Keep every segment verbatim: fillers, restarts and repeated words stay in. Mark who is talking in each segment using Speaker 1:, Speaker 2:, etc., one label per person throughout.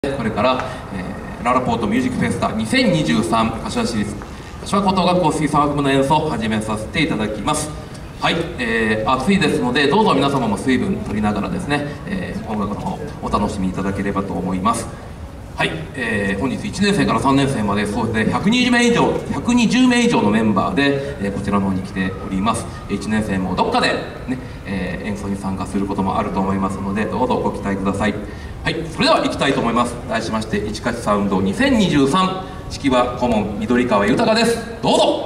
Speaker 1: これから、えー、ララポートミュージックフェスタにせんにじゅうさん柏市立柏高等学校吹奏楽部の演奏を始めさせていただきます。はい、えー、暑いですのでどうぞ皆様も水分取りながらですね、えー、音楽の方お楽しみいただければと思います。はい、えー、本日いちねん生からさんねん生までそうですねひゃくにじゅうめい以上ひゃくにじゅうめい以上のメンバーで、えー、こちらの方に来ております。いちねん生もどっかで、ねえー、演奏に参加することもあると思いますのでどうぞご期待ください。はい、それでは行きたいと思います。題しまして「いちかちサウンドにせんにじゅうさん」式場顧問緑川豊です。どうぞ。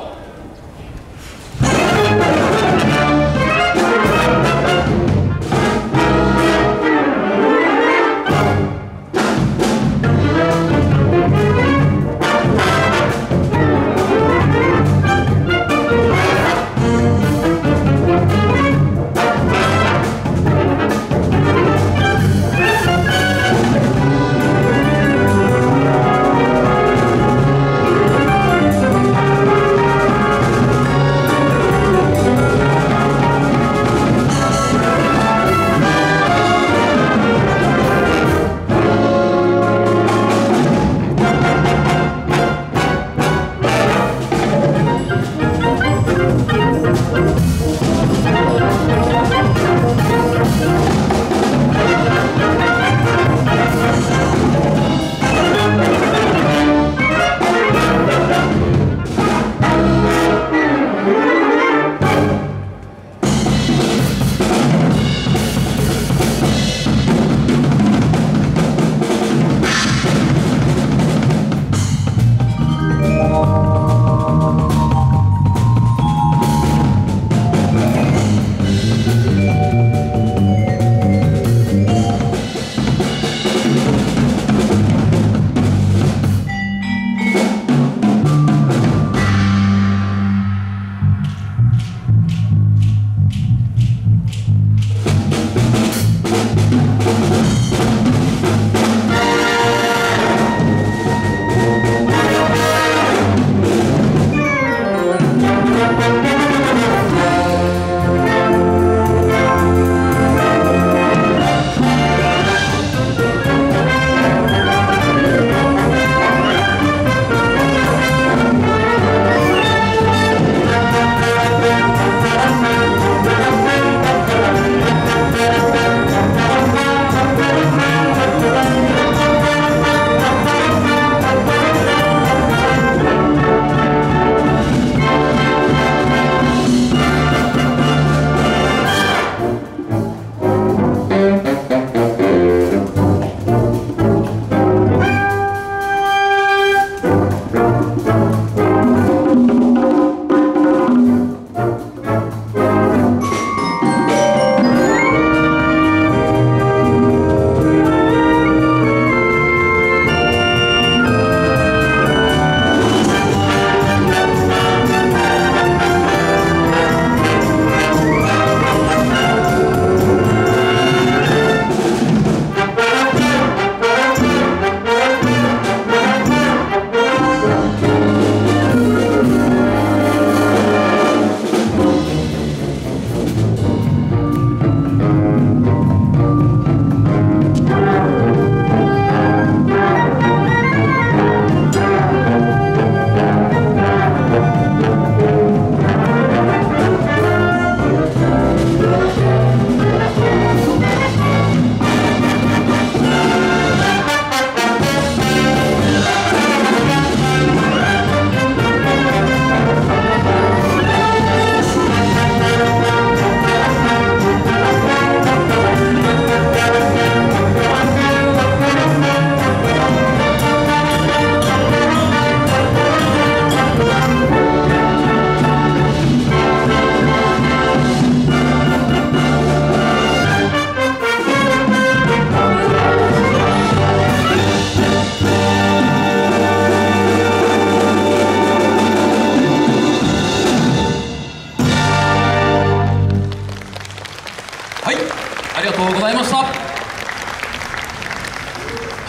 Speaker 1: ありがとうございました。はい、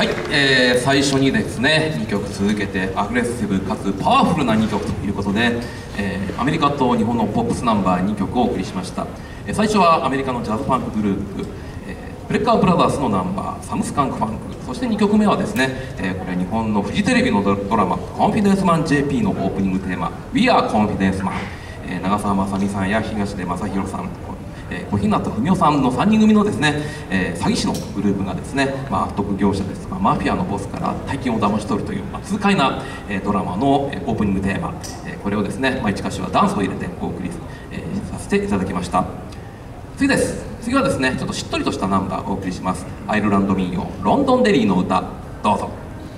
Speaker 1: えー、最初にですねにきょく続けてアグレッシブかつパワフルなにきょくということで、えー、アメリカと日本のポップスナンバーにきょくをお送りしました。えー、最初はアメリカのジャズファンクグループ、えー、 ブレッカーブラザーズのナンバー「サムスカンクファンク」、そしてにきょくめはですね、えー、これ日本のフジテレビのドラマ「コンフィデンスマン ジェーピー」のオープニングテーマ「We Are Confidence Man」、えー、長澤まさみさんや東出昌大さん、えー、小日向文世さんのさんにん組のですね、えー、詐欺師のグループがですね、まあ、悪徳業者ですとかマフィアのボスから大金を騙し取るという、まあ、痛快な、えー、ドラマの、えー、オープニングテーマ、えー、これをですね、まあ、一歌詞はダンスを入れてお送り、えー、させていただきました。次です。次はですね、ちょっとしっとりとしたナンバーをお送りします。アイルランド民謡「ロンドンデリーの歌」、どうぞ。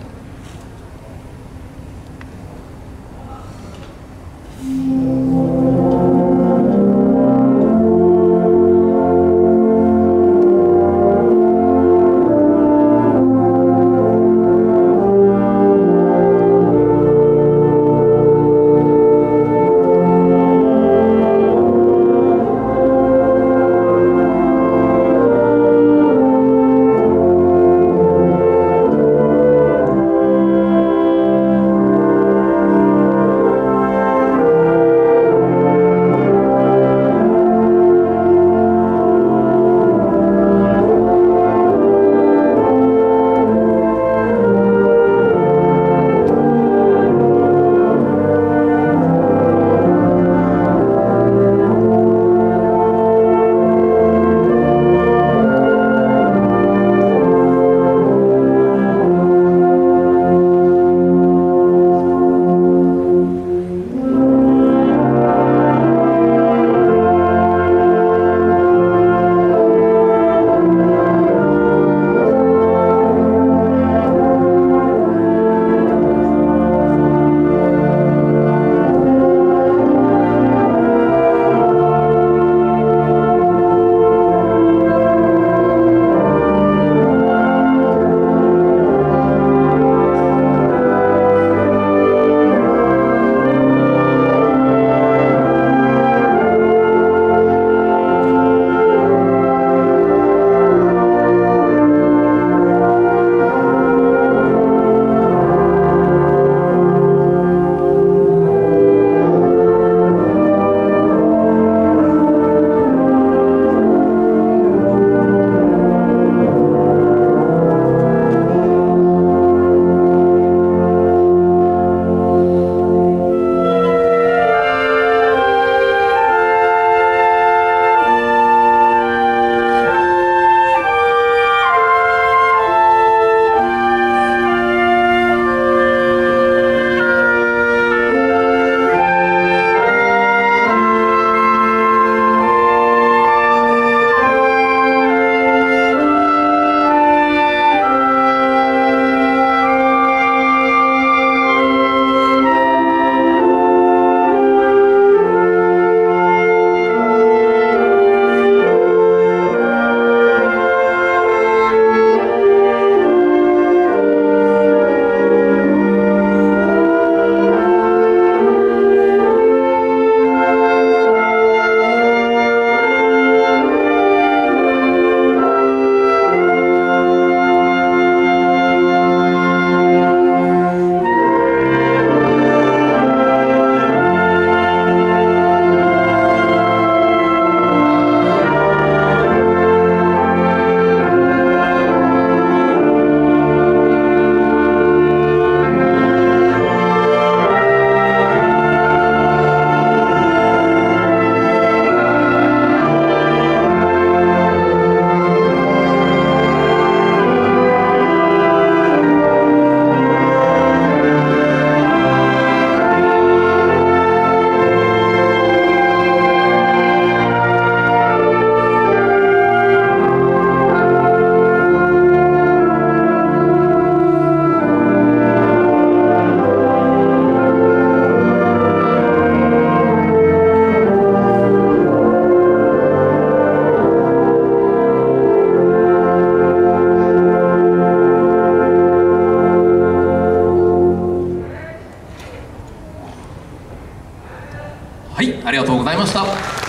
Speaker 1: はい、ありがとうございました。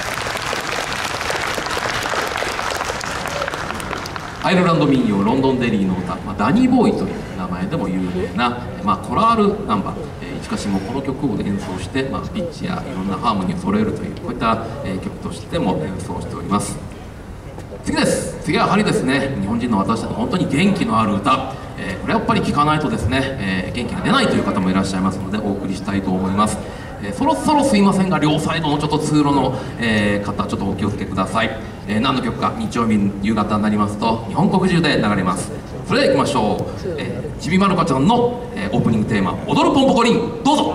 Speaker 1: アイルランド民謡「ロンドンデリーの歌」、まあ、ダニーボーイという名前でも有名な、まあ、コラールナンバー、えー、しかしもこの曲を演奏して、まあ、ピッチやいろんなハーモニーを揃えるというこういった、えー、曲としても演奏しております。 次です。次はやはりですね、日本人の私たち本当に元気のある歌、えー、これやっぱり聴かないとですね、えー、元気が出ないという方もいらっしゃいますのでお送りしたいと思います。えー、そろそろすいませんが両サイドのちょっと通路の、えー、方ちょっとお気をつけください。えー、何の曲か日曜日夕方になりますと日本国中で流れます。それでは行きましょう。えー、ちびまる子ちゃんの、えー、オープニングテーマ「踊るポンポコリン」どうぞ。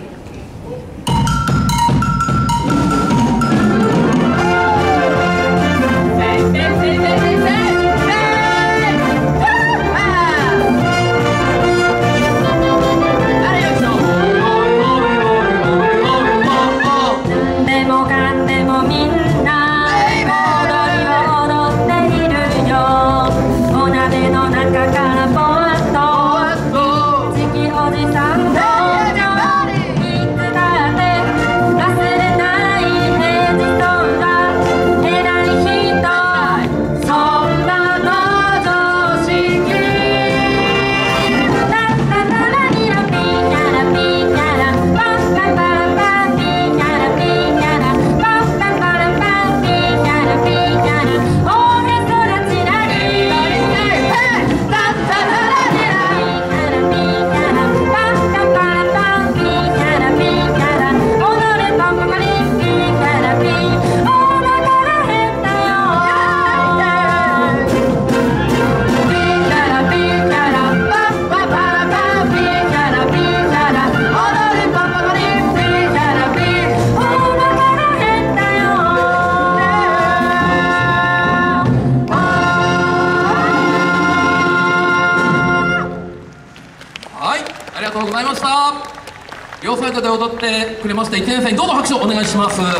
Speaker 1: ありがとうございました。両サイドで踊ってくれましたいちねん生にどうぞ拍手をお願いします、ね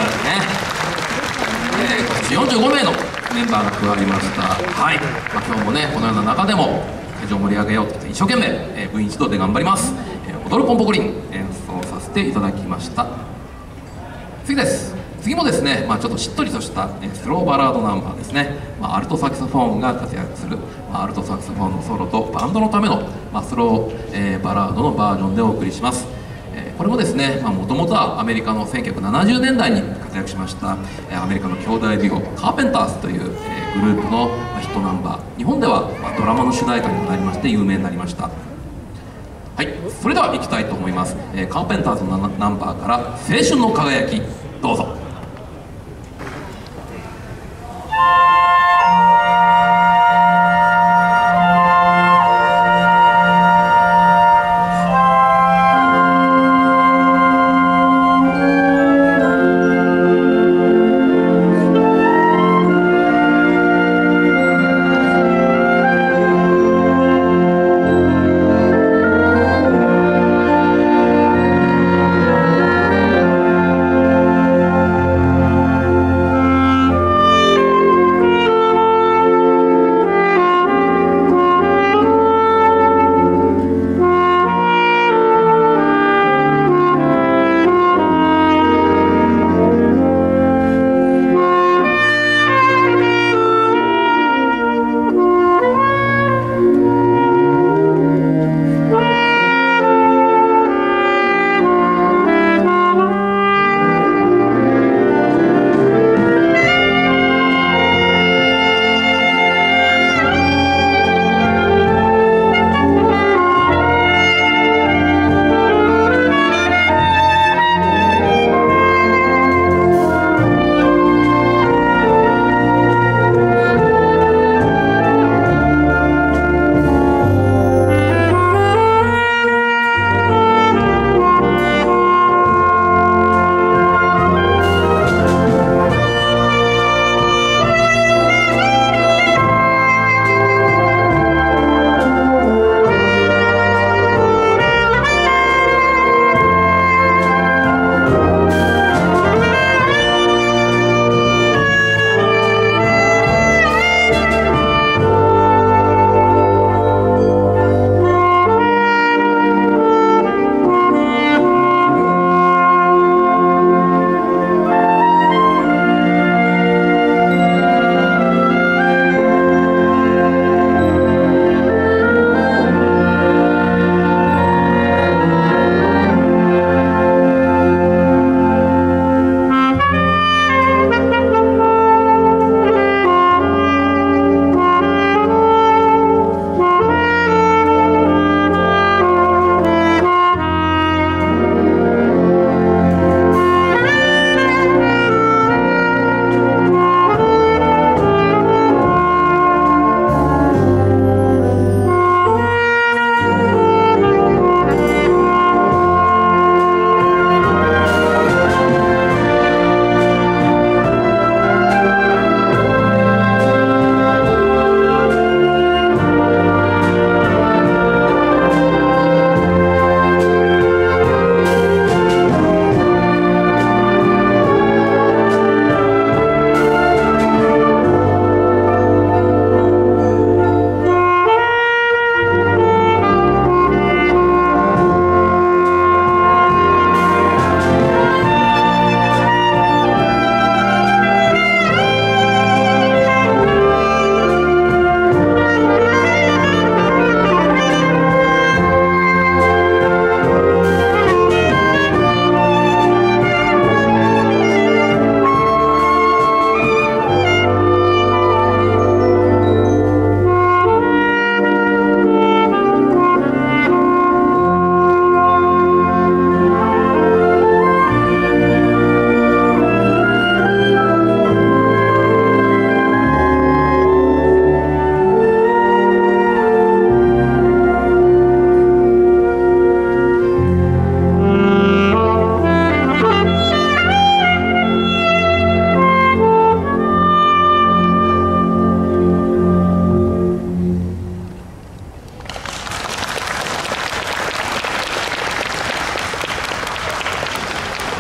Speaker 1: えー、今年よんじゅうごめいのメンバーが加わりました。はい、まあ、今日もねこのような中でも会場を盛り上げようと一生懸命、えー、部員一同で頑張ります。えー、踊るポンポコリン演奏させていただきました。次です。次もですね、まあ、ちょっとしっとりとした、ね、スローバラードナンバーですね、まあ、アルトサクソフォンが活躍する、まあ、アルトサクソフォンのソロとバンドのための、まあ、スロー、えー、バラードのバージョンでお送りします。えー、これもですねもともとはアメリカのせんきゅうひゃくななじゅうねんだいに活躍しました、えー、アメリカの兄弟デュオカーペンターズという、えー、グループの、まあ、ヒットナンバー、日本では、まあ、ドラマの主題歌にもなりまして有名になりました。はい、それでは行きたいと思います。えー、カーペンターズのナンバーから「青春の輝き」どうぞ。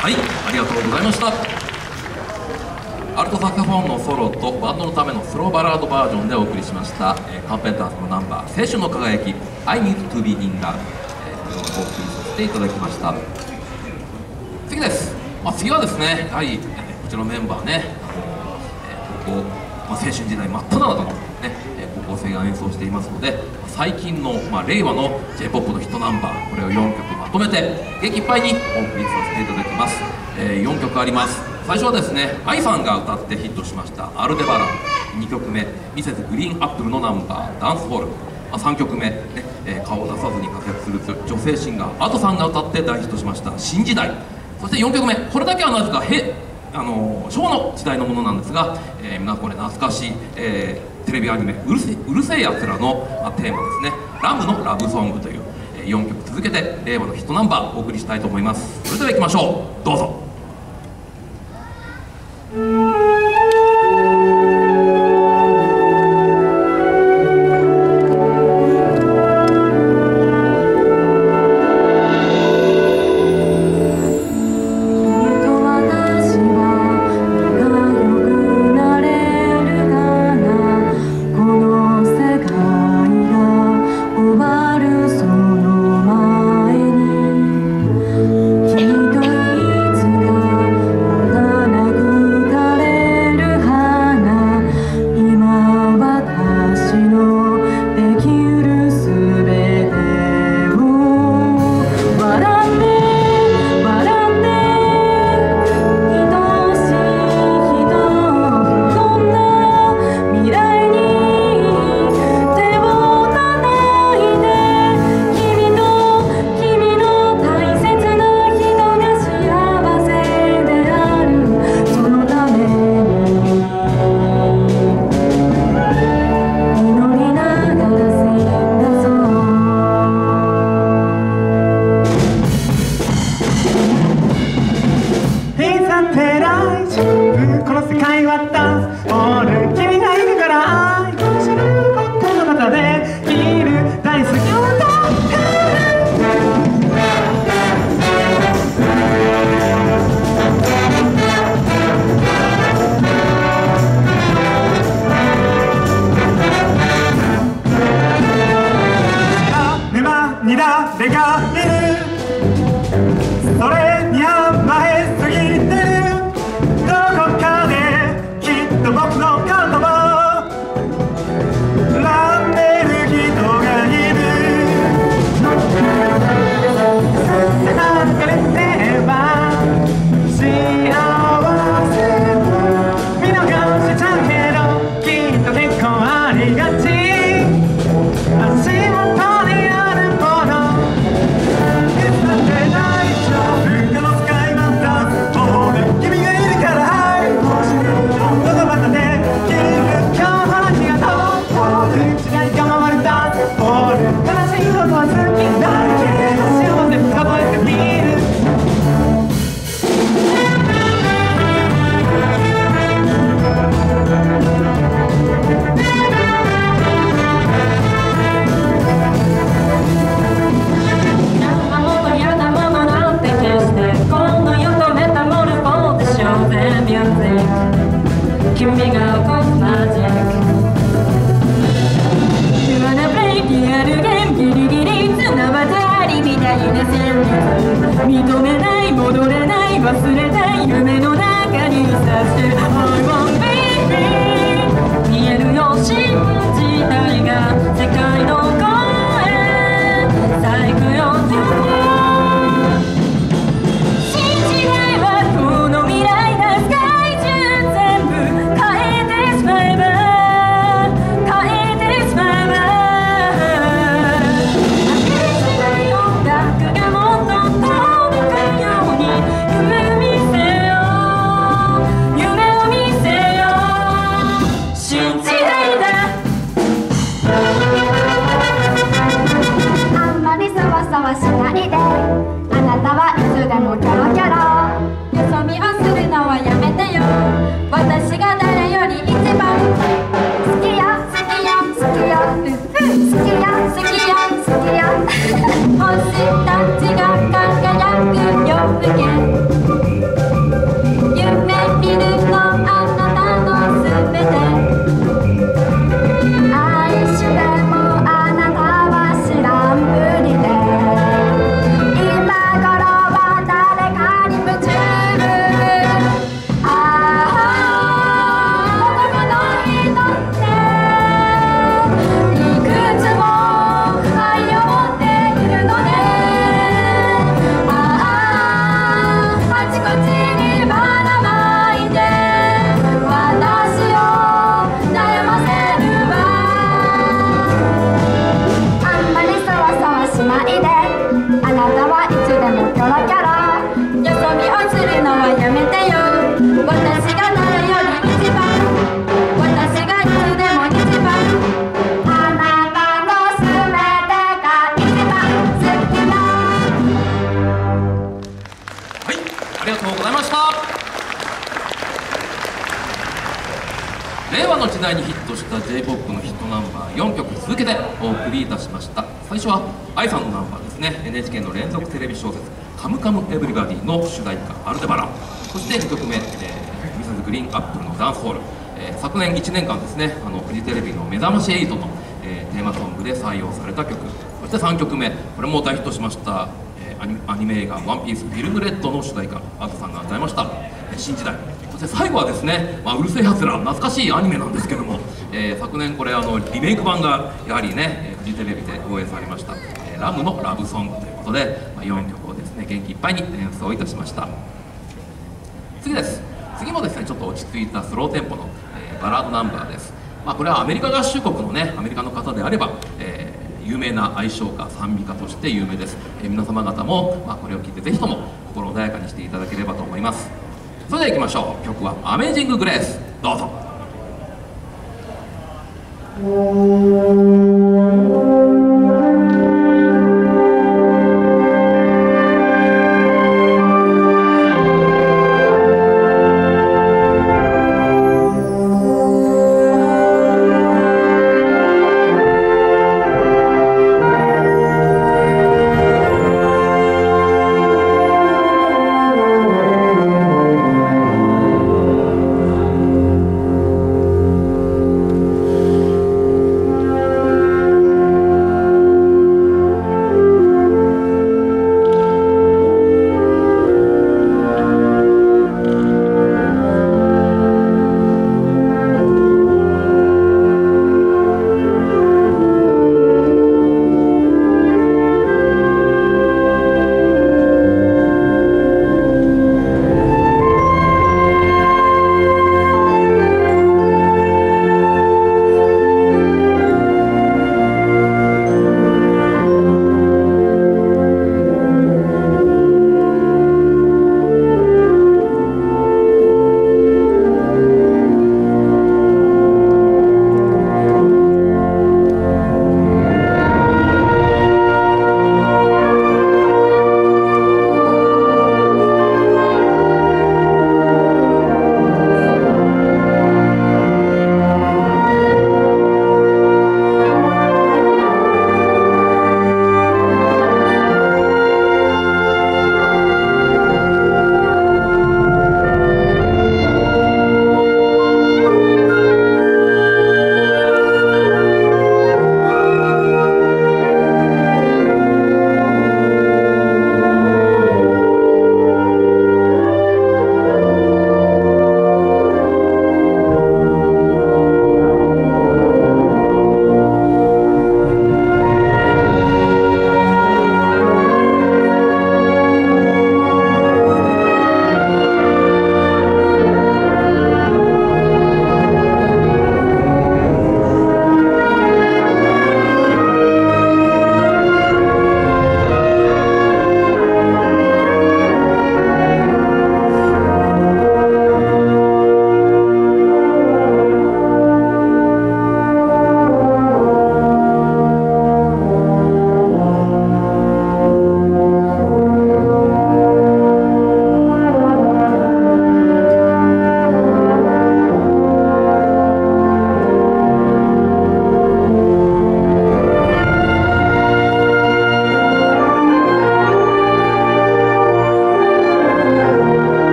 Speaker 1: はい、ありがとうございました。アルトサクソフォンのソロとバンドのためのスローバラードバージョンでお送りしました、えー、カーペンターズのナンバー「青春の輝き I Need to Be in Love」えー、これをお送りさせていただきました。次です、まあ、次はですねやはり、えー、こちらのメンバーね、えー、ここ、まあ、青春時代真っ只中の、ねえー、高校生が演奏していますので、最近の、まあ、令和の J-ポップ のヒットナンバー、これをよんきょくまとめて元気いっぱいにお送りさせていただきます。えー、よんきょくあります。最初はですね アイ さんが歌ってヒットしました「アルデバラン」、にきょくめミセスグリーンアップルのナンバー「ダンスホール」、まあ、さんきょくめ、ねえー、顔を出さずに活躍する女性シンガーアトさんが歌って大ヒットしました「新時代」、そしてよんきょくめ、これだけはなぜかへあのー、昭和の時代のものなんですが、えー、皆さんこれ懐かしい、えー、テレビアニメ「うるせうるせえやつらの」まあ、テーマですね「ラムのラブソング」という、えー、よんきょく続けて令和のヒットナンバーお送りしたいと思います。それではいきましょう、どうぞ。
Speaker 2: 認めない戻れない忘れない夢の中にさして I want baby 見えるよ信じたいが世界の声咲くよ信じないはこの未来だ世界中全部変えてしまえば変えてしまえば果てしない音楽がもっとしないであなたはいつでもキョロキョロよそ見をするのはやめてよ私が誰より一番好きよ好きよ好きよ好きよ好きよ好きよ星たちが輝く夜更け
Speaker 1: の時代にヒットした J-ポップ のヒットナンバーよんきょく続けてお送りいたしました。最初は アイ さんのナンバーですね。 エヌエイチケー の連続テレビ小説「カムカムエヴリバディ」の主題歌「アルデバラン」、そしてにきょくめ、えー、ミセスグリーンアップルの「ダンスホール」、えー、昨年いちねんかんですね、あのフジテレビの「目覚ましエイト」の、えー、テーマソングで採用された曲、そしてさんきょくめ、これも大ヒットしました、えー、アニアニメ映画「ワンピースフィルムレッド」の主題歌、アズさんが歌いました、えー、新時代。そして最後はですね、まあ、うるせえやつら、懐かしいアニメなんですけども、えー、昨年これあのリメイク版がやはりねフジテレビで放映されました、えー、ラムのラブソングということで、まあ、よんきょくをですね元気いっぱいに演奏いたしました。次です。次もですねちょっと落ち着いたスローテンポの、えー、バラードナンバーです。まあ、これはアメリカ合衆国のねアメリカの方であれば、えー、有名な愛称歌賛美歌として有名です。えー、皆様方も、まあ、これを聞いてぜひとも心穏やかにしていただければと思います。それでは行きましょう。曲は「アメージング・グレース」、どうぞ。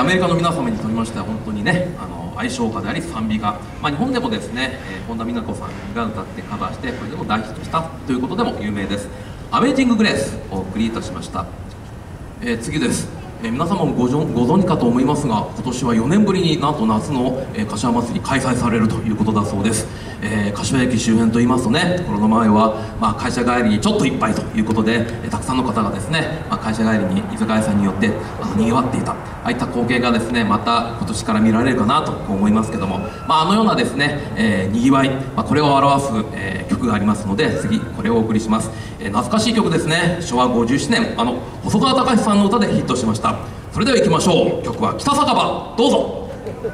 Speaker 1: アメリカの皆様にとりましては本当にね、あの愛称歌であり賛美歌、まあ、日本でもですね、えー、本田美奈子さんが歌ってカバーして、これでも大ヒットしたということでも有名です。アメージング・グレースをお送りいたしました。えー、次です。えー、皆様もご存ご存知かと思いますが、今年はよねんぶりになんと夏の、えー、柏祭り開催されるということだそうです。えー、柏駅周辺といいますとね、コロナ前は、まあ、会社帰りにちょっといっぱいということで、えー、たくさんの方がですね、まあ、会社帰りに居酒屋さんによってあのにぎわっていた、ああいった光景がですね、また今年から見られるかなと思いますけども、まあ、あのようなですね、えー、にぎわい、まあ、これを表す、えー、曲がありますので、次これをお送りします。えー、懐かしい曲ですね。しょわごじゅうななねん、あの細川たかしさんの歌でヒットしました。それでは行きましょう。曲は北酒場、どうぞ。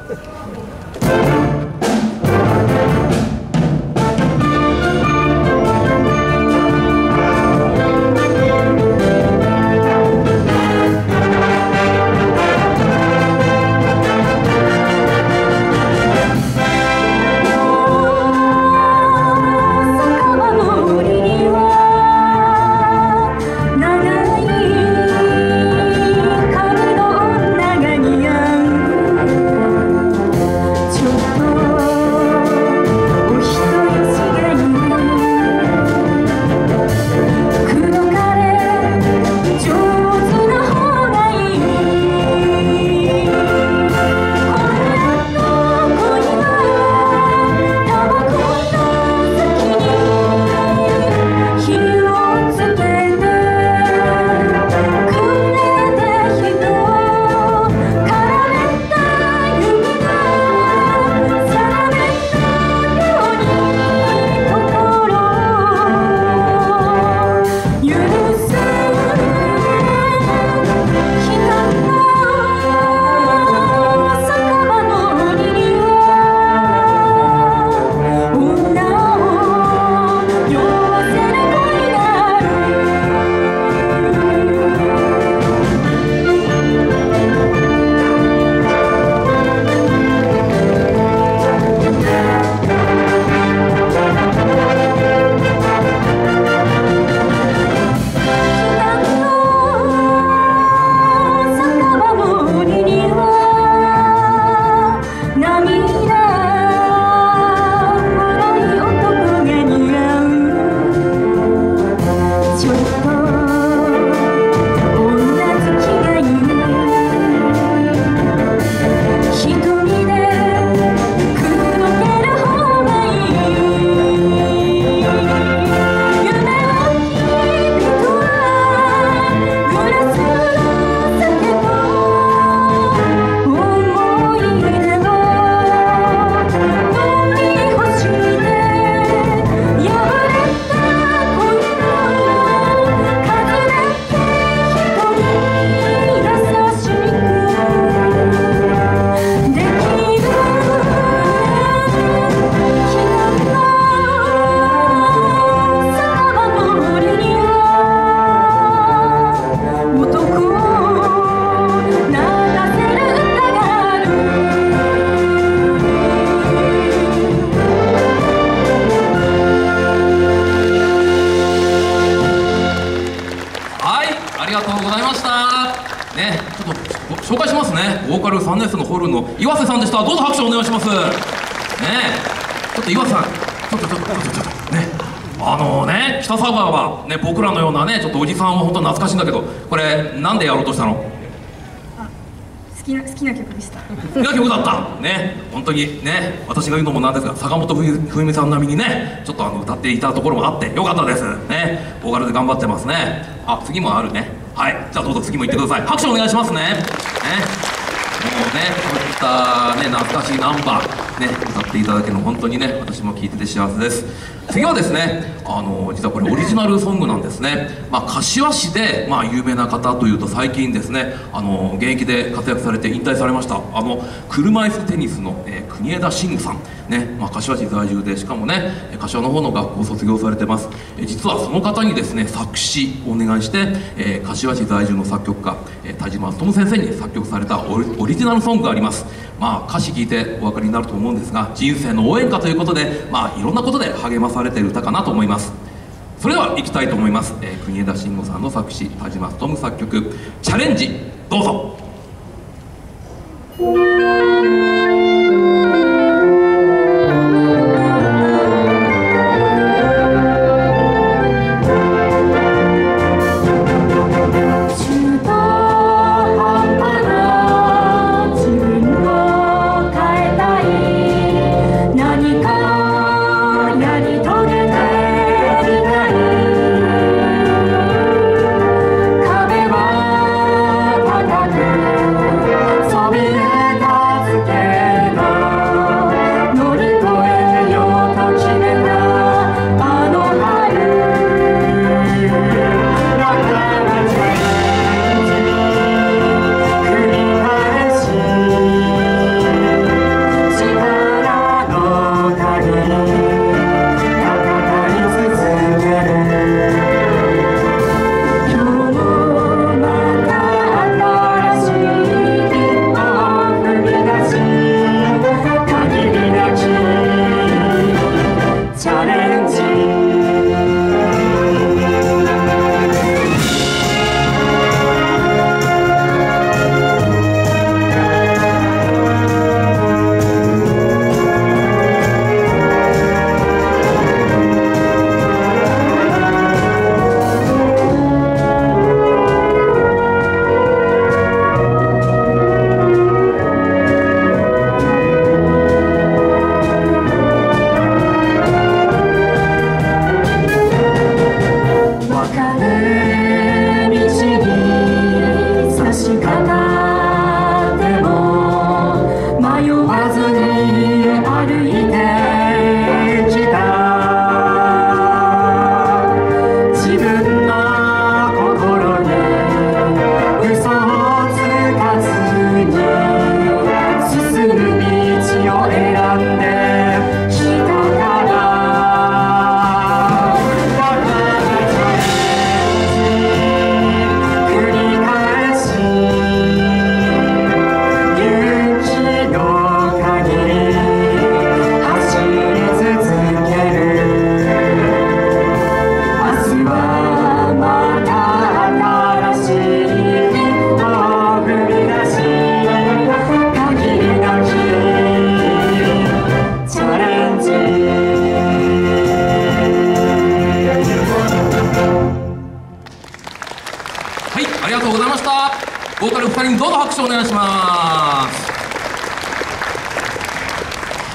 Speaker 1: 紹介しますね。ボーカルさんねん生のホルンの岩瀬さんでした。どうぞ拍手お願いしますね。ちょっと岩瀬さん、ちょっとちょっとちょっとちょっとね、あのね、北佐川はね、僕らのようなね、ちょっとおじさんは本当懐かしいんだけど、これなんでやろうとしたの？
Speaker 3: あ、好きな好きな曲でした。
Speaker 1: 好きな曲だったね。本当にね、私が言うのもなんですが、坂本冬美さん並みにね、ちょっとあの歌っていたところもあってよかったですね。ボーカルで頑張ってますね。あ、次もあるね。はい、じゃあどうぞ次も行ってください。拍手お願いしますね。ね、もうね、そういったね、懐かしいナンバーね、歌っていただけるの本当にね、私も聴いてて幸せです。次はですね、あの実はこれオリジナルソングなんですね。まあ、柏市で、まあ、有名な方というと最近ですね、あの現役で活躍されて引退されましたあの車椅子テニスの、えー、国枝慎吾さんね、まあ、柏市在住で、しかもね柏の方の学校を卒業されてます。えー、実はその方にですね作詞をお願いして、えー、柏市在住の作曲家、えー、田島勉先生に作曲されたオリ、オリジナルソングがあります。まあ、歌詞聞いてお分かりになると思うんですが、人生の応援歌ということで、まあ、いろんなことで励まされている歌かなと思います。それでは行きたいと思います。えー、国枝慎吾さんの作詞、田島勉作曲、チャレンジ、どうぞ。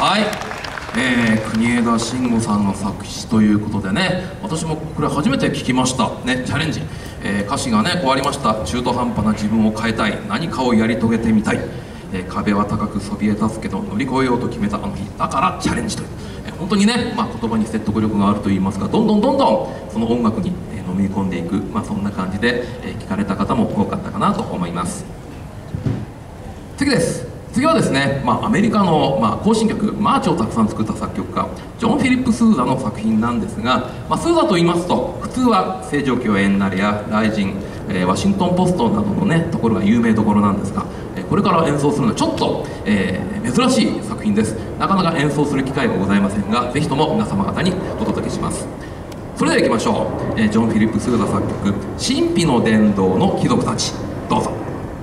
Speaker 1: はい、えー、国枝慎吾さんの作詞ということでね、私もこれ初めて聞きましたね。チャレンジ、えー、歌詞がねこうありました。中途半端な自分を変えたい、何かをやり遂げてみたい、えー、壁は高くそびえ立つけど乗り越えようと決めたあの日だからチャレンジという、えー、本当にね、まあ、言葉に説得力があるといいますか、どんどんどんどんその音楽に、えー、飲み込んでいく、まあ、そんな感じで、えー、聞かれた方も多かったかなと思います。次です。次はですね、まあ、アメリカの、まあ、行進曲「マーチ」をたくさん作った作曲家ジョン・フィリップ・スーザの作品なんですが、まあ、スーザと言いますと普通は「正常期を縁なれ」や「ライジン」えー、ワシントン・ポストなどのねところが有名どころなんですが、えー、これから演奏するのはちょっと、えー、珍しい作品です。なかなか演奏する機会がございませんが、ぜひとも皆様方にお届けします。それではいきましょう、えー、ジョン・フィリップ・スーザ作曲「神秘の殿堂の貴族たち」、どうぞ。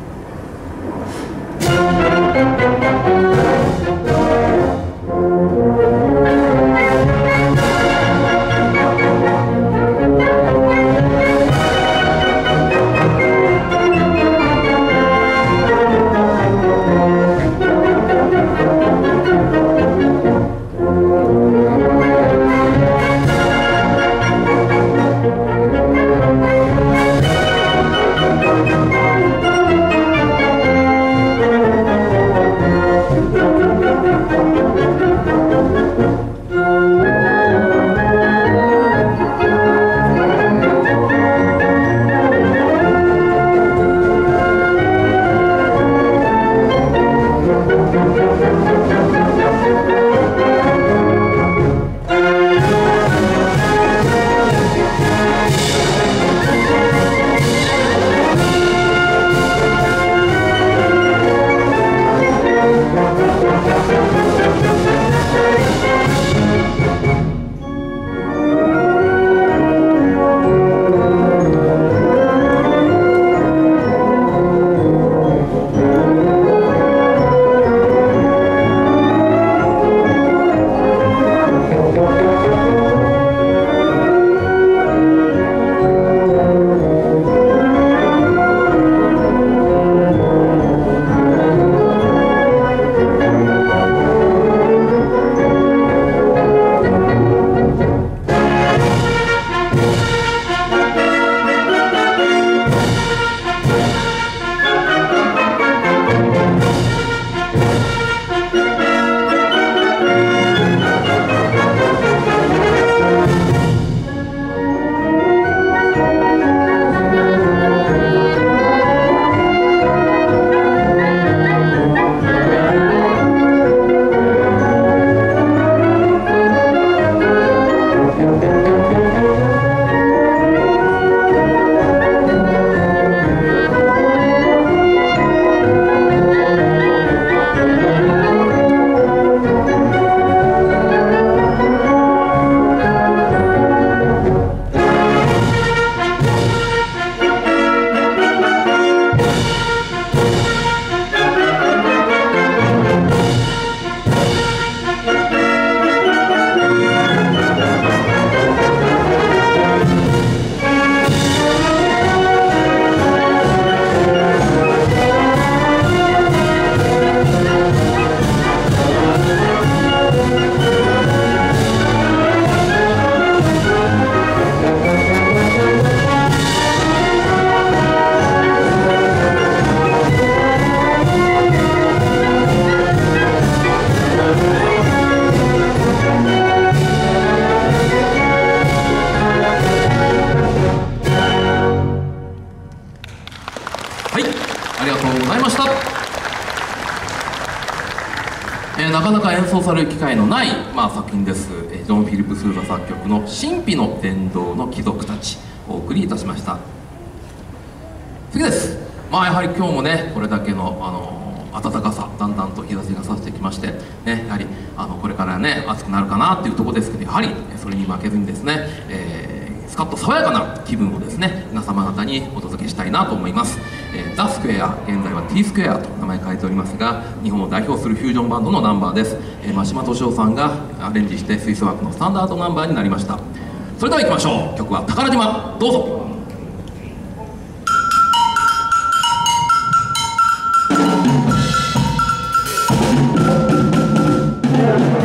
Speaker 1: えー、なかなか演奏される機会のない、まあ、作品です。えー、ジョン・フィリップ・スーザ作曲の「神秘の殿堂の貴族たち」をお送りいたしました。次です。まあやはり今日もねこれだけの、あのー、暖かさ、だんだんと日差しが差してきまして、ね、やはりあのこれからね暑くなるかなっていうところですけど、やはりそれに負けずにですね、えー、スカッと爽やかな気分をですね皆様方にお届けしたいなと思います。えー、ザ・スクエア、現在は T スクエアと名前変えておりますが、日本を代表するフュージョンバンドのナンバーです。えー、真島敏夫さんがアレンジして吹奏楽のスタンダードナンバーになりました。それでは行きましょう。曲は宝島、どうぞ。
Speaker 4: Yeah.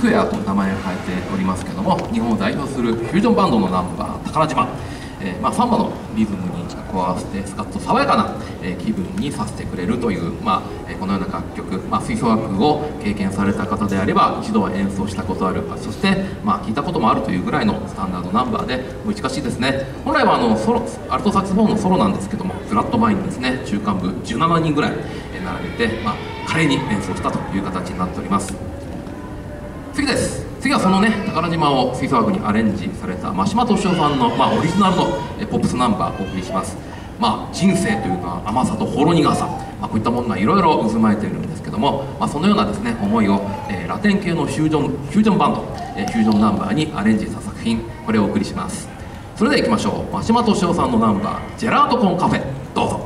Speaker 1: クエアと名前を変えておりますけども、日本を代表するフュージョンバンドのナンバー宝島、えーまあ、サンバのリズムに加わせてスカッと爽やかな、えー気分にさせてくれるという、まあえーこのような楽曲、まあ、吹奏楽を経験された方であれば一度は演奏したことある、そして、まあ、聞いたこともあるというぐらいのスタンダードナンバーでもう難しいですね。本来はあのソロアルトサックスフォンのソロなんですけども、フラット前にですね中間部じゅうななにんぐらいえー並べて、まあ、華麗に演奏したという形になっております。次です。次はそのね宝島を吹奏楽にアレンジされた真島敏夫さんの、まあ、オリジナルのえポップスナンバーをお送りします。まあ、人生というか甘さとほろ苦さ、まあ、こういったものがいろいろ渦巻いているんですけども、まあ、そのようなですね思いを、えーラテン系のフュージョンフュージョンバンド、えーフュージョンナンバーにアレンジした作品、これをお送りします。それではいきましょう。真島敏夫さんのナンバー「ジェラートコンカフェ」、どうぞ。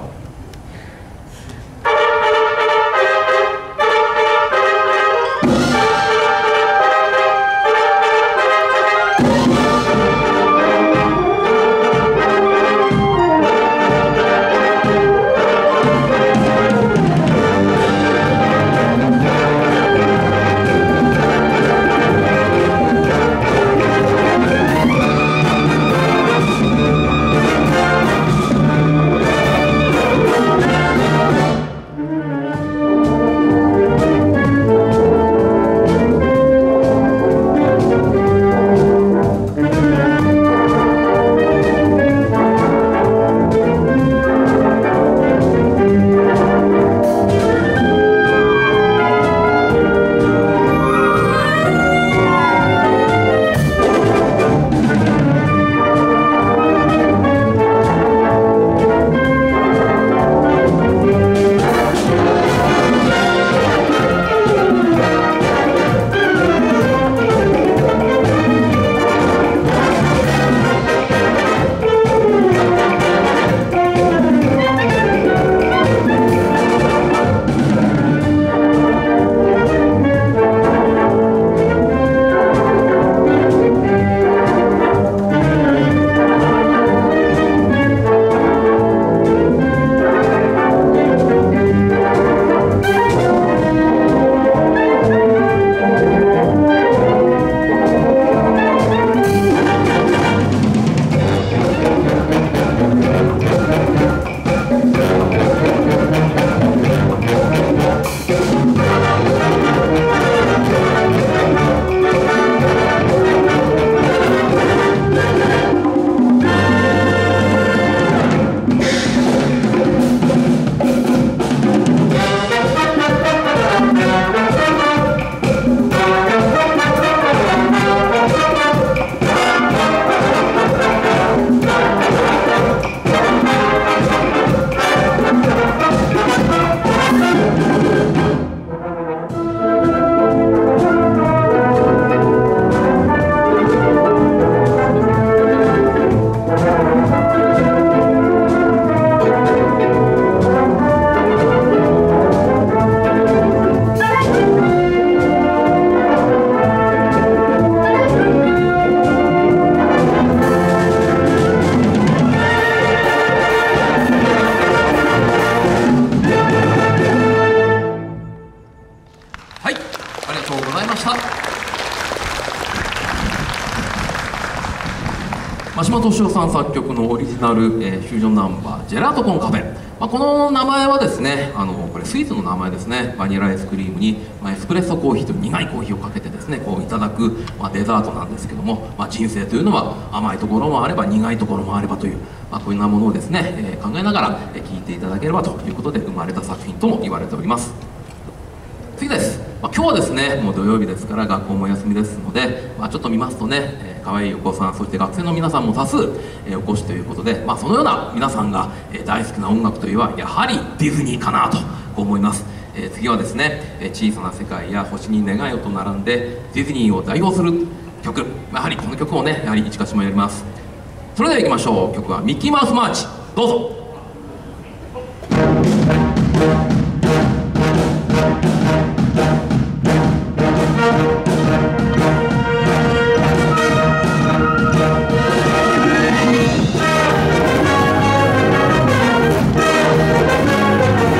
Speaker 1: 真島敏夫さん作曲のオリジナル、えー、フュージョンナンバー「ジェラートコンカフェ」、まあ、この名前はですね、あのこれスイーツの名前ですね。バニラアイスクリームに、まあ、エスプレッソコーヒーという苦いコーヒーをかけてですねこういただく、まあ、デザートなんですけども、まあ、人生というのは甘いところもあれば苦いところもあればという、まあ、こういうようなものをですね、えー、考えながら聴、えー、いていただければということで生まれた作品とも言われております。次です。まあ、今日はですねもう土曜日ですから学校も休みですので、まあ、ちょっと見ますとね、えー、可愛いお子さん、そして学生の皆さんも多数、えー、お越しということで、まあ、そのような皆さんが、えー、大好きな音楽といえばやはりディズニーかなと思います。えー、次はですね「えー、小さな世界」や「星に願いを」と並んでディズニーを代表する曲、やはりこの曲をねやはり一か所もやります。それではいきましょう。曲は「ミッキーマウスマーチ」、どうぞ。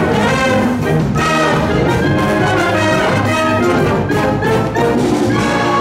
Speaker 2: 「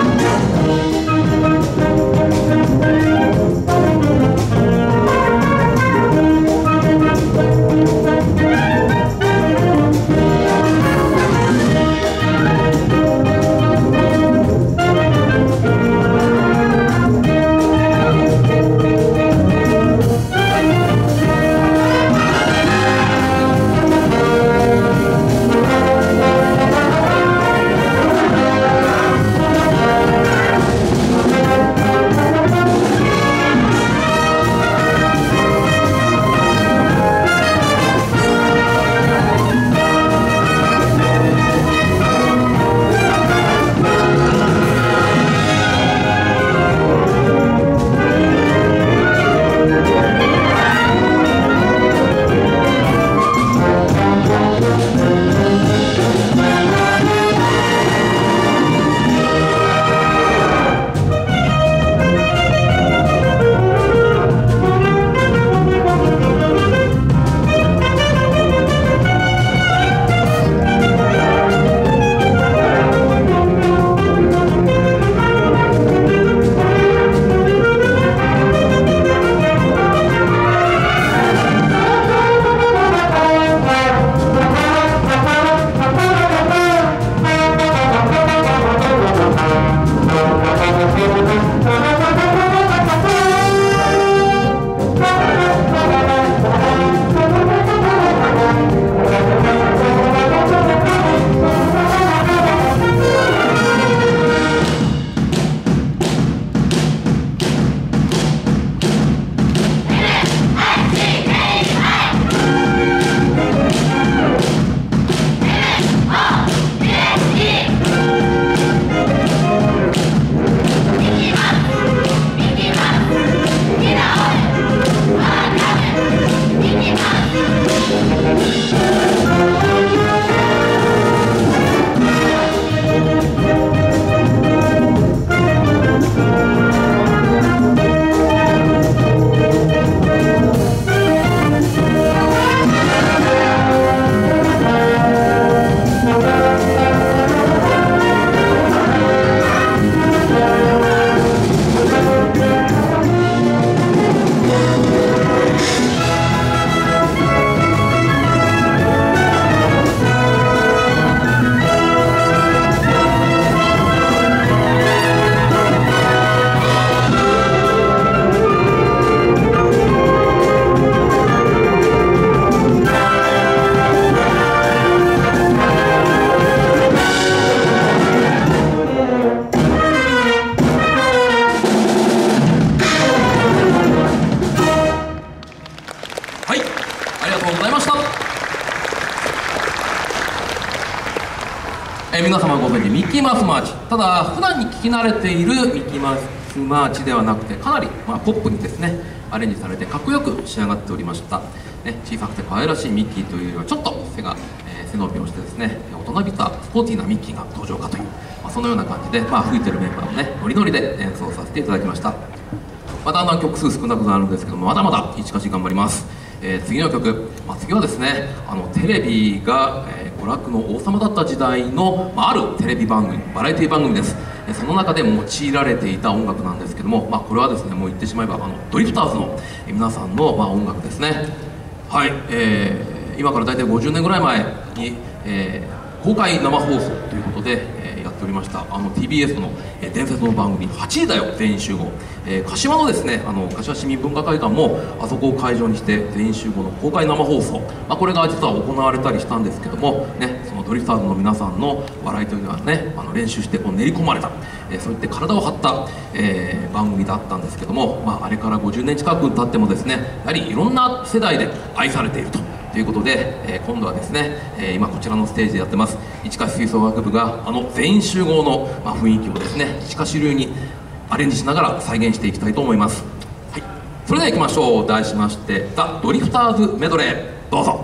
Speaker 1: 皆様ご存知ミッキーマウスマーチ、ただ普段に聞き慣れているミッキーマウスマーチではなくて、かなり、まあ、ポップにですねアレンジされてかっこよく仕上がっておりました、ね、小さくて可愛らしいミッキーというよりはちょっと背が、えー、背伸びをしてですね大人びたスポーティーなミッキーが登場かという、まあ、そのような感じで、まあ、吹いてるメンバーをねノリノリで演奏させていただきました。まあ、だんだん曲数少なくなるんですけども、まだまだいちかし頑張ります。えー、次の曲、まあ、次はですねあのテレビが、えー、娯楽の王様だった時代の、まあ、あるテレビ番組、バラエティ番組です。えー、その中で用いられていた音楽なんですけども、まあ、これはですねもう言ってしまえばあのドリフターズの、えー、皆さんの、まあ、音楽ですね。はい、えー、今から大体ごじゅうねんぐらい前に、えー、公開生放送ということで、えー、やっておりましたあの ティービーエス の、えー、伝説の番組「はちじだよ全員集合」、えー、柏のですねあの柏市民文化会館もあそこを会場にして全員集合の公開生放送、まあ、これが実は行われたりしたんですけども、ね、そのドリフターズの皆さんの笑いというのはねあの練習してこう練り込まれた、えー、そういって体を張った、えー、番組だったんですけども、まあ、あれからごじゅうねん近く経ってもですねやはりいろんな世代で愛されているとということで、えー、今度はですね、えー、今こちらのステージでやってます市川吹奏楽部があの全員集合の、まあ、雰囲気をですね市川主流にアレンジしながら再現していきたいと思います。はい、それではいきましょう。題しまして「ザ・ドリフターズメドレー」どうぞ。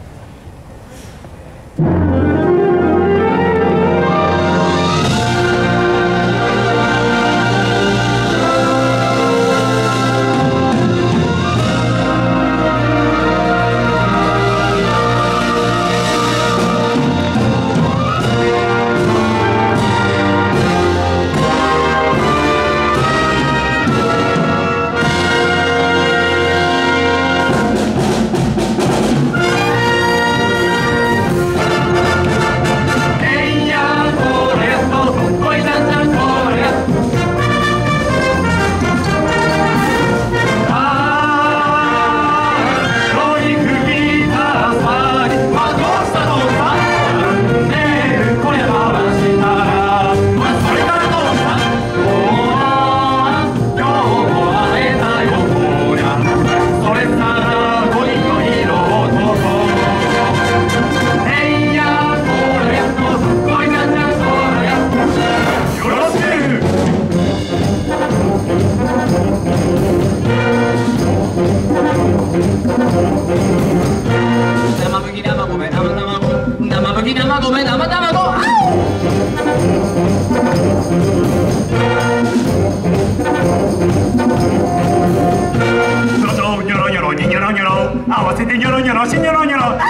Speaker 4: 合わせてニョロニョロしニョロニョロ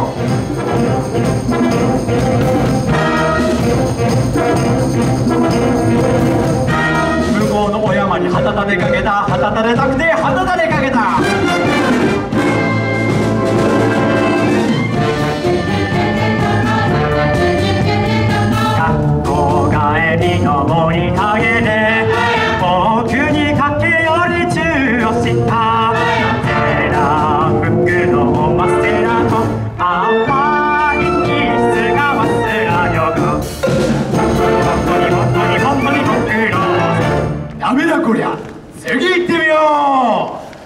Speaker 4: 向こうのお山に旗立てかけた旗立てたくて旗立てかけた学校帰りの森陰で僕に駆け寄りチューをしたダメだこりゃ次行ってみよう。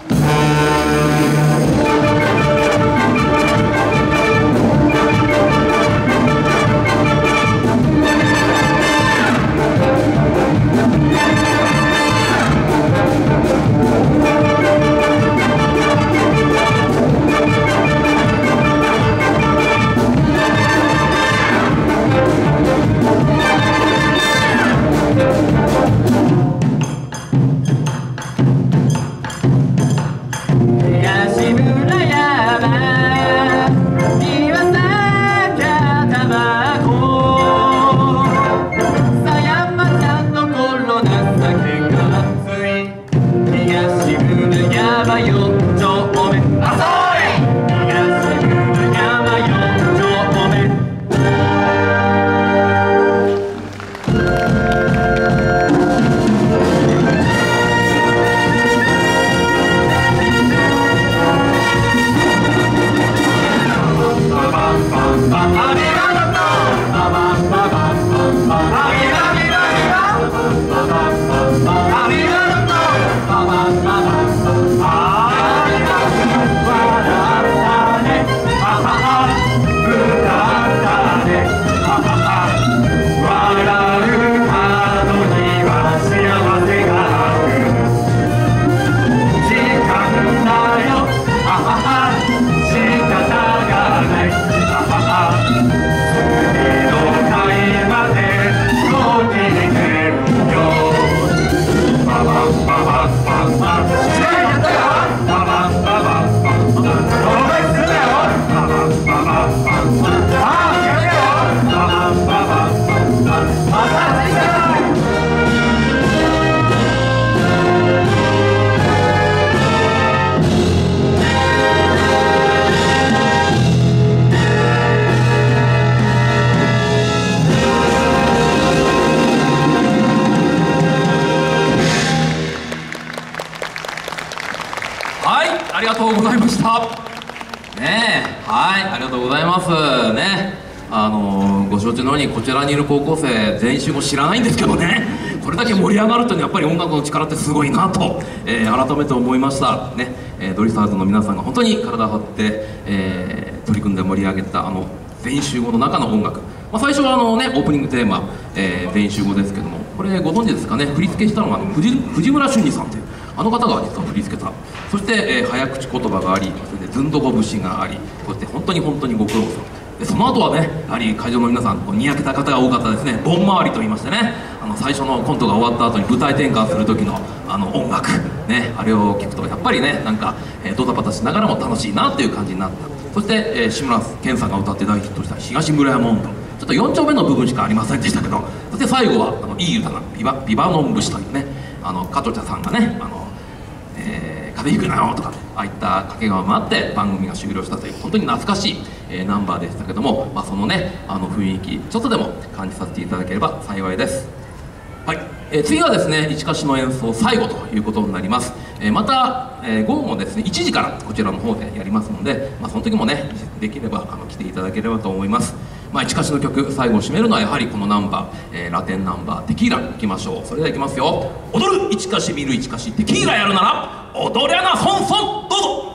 Speaker 1: ありがとうございました。ねえ、はい、ありがとうございますね。あのー、ご承知のようにこちらにいる高校生全員集合知らないんですけどね、これだけ盛り上がるというのはやっぱり音楽の力ってすごいなと、えー、改めて思いましたね。えー、ドリフターズの皆さんが本当に体を張って、えー、取り組んで盛り上げたあの全員集合の中の音楽、まあ、最初はあの、ね、オープニングテーマ、えー、全員集合ですけども、これご存知ですかね。振り付けしたのが藤藤村俊二さんというあの方が実は振り付けた。そして、えー、早口言葉があり、それでずんどこ節があり、そして本当に本当にご苦労さんで、その後はね、やはり会場の皆さんこうにやけた方が多かったですね。盆回りと言いましてね、あの最初のコントが終わった後に舞台転換する時のあの音楽ね、あれを聞くとやっぱりね、なんか、えー、ドタバタしながらも楽しいなっていう感じになった。そして、えー、志村けんさんが歌って大ヒットした東村山音頭、ちょっとよん丁目の部分しかありませんでしたけど、そして最後はあのいい歌なビバビバノン節というね、あの加藤茶さんがね、あの、えー、風邪ひくなよとか、ああいった掛け声もあって番組が終了したという本当に懐かしい、えー、ナンバーでしたけども、まあ、そのねあの雰囲気ちょっとでも感じさせていただければ幸いです。はい、えー、次はですね、市歌詞の演奏最後ということになります。えー、また、えー、午後もですねいちじからこちらの方でやりますので、まあ、その時もねできればあの来ていただければと思います。まあ、市歌詞の曲最後を締めるのはやはりこのナンバー、えー、ラテンナンバーテキーラいきましょう。それではいきますよ。踊る市歌詞見る市歌詞テキーラやるなら踊りゃなソンソン、どうぞ。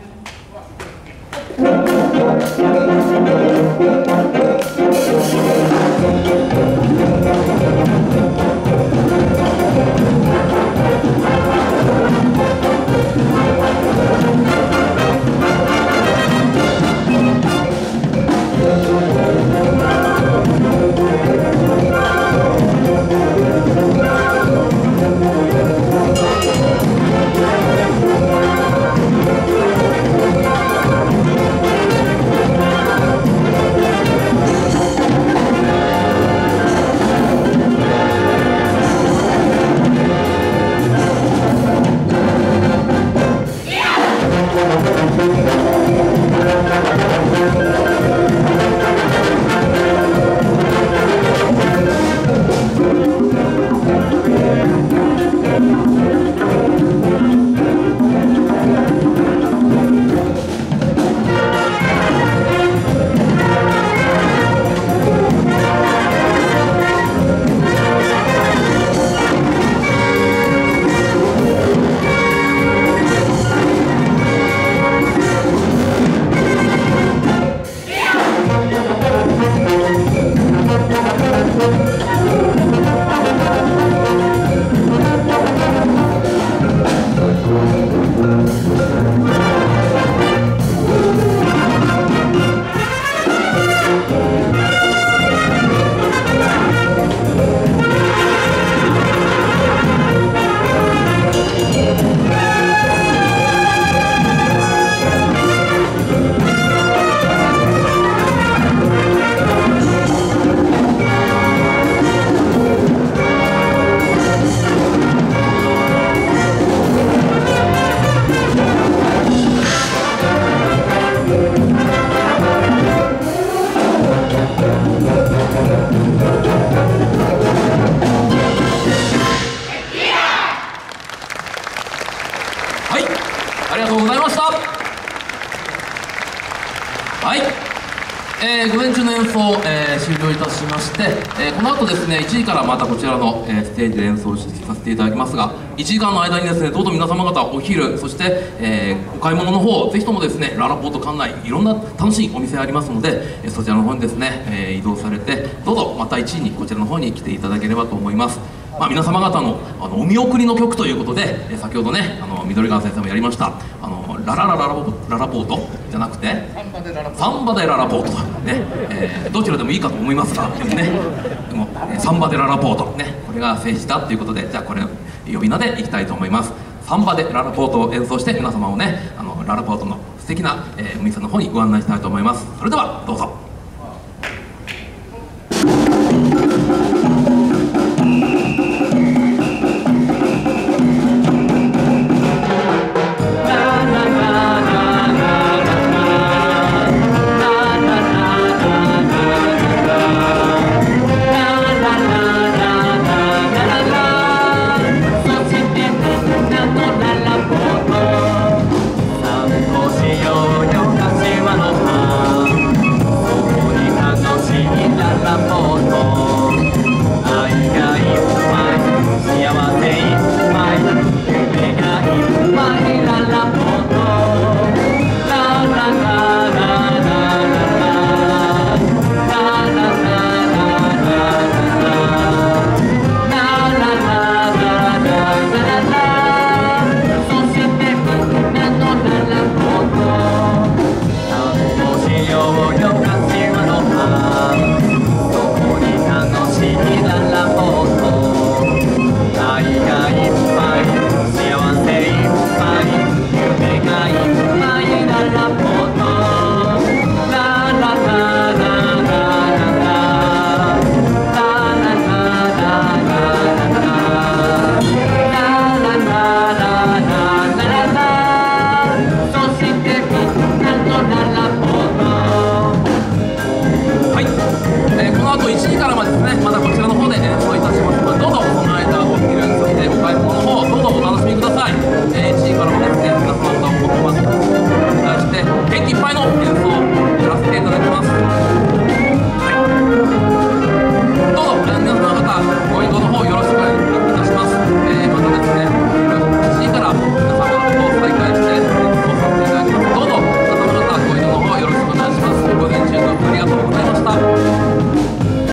Speaker 1: ありがとうございました。はい、えー、午前中の演奏、えー、終了いたしまして、えー、この後ですねいちじからまたこちらの、えー、ステージで演奏させていただきますが、いちじかんの間にですねどうぞ皆様方お昼、そして、えー、お買い物の方ぜひともですねララポート館内いろんな楽しいお店ありますので、えー、そちらの方にですね、えー、移動されてどうぞまたいちじにこちらの方に来ていただければと思います。まあ、皆様方のあのお見送りの曲ということで、えー、先ほどねあの緑川先生もやりましたあのラララララポララポートじゃなくてサンバでララポート、サンバでララポートね、えー、どちらでもいいかと思いますが、でもねでも、えー、サンバでララポートね、これが正式だということで、じゃあこれ呼び名でいきたいと思います。サンバでララポートを演奏して皆様をねあのララポートの素敵な、えー、お店の方にご案内したいと思います。それではどうぞ。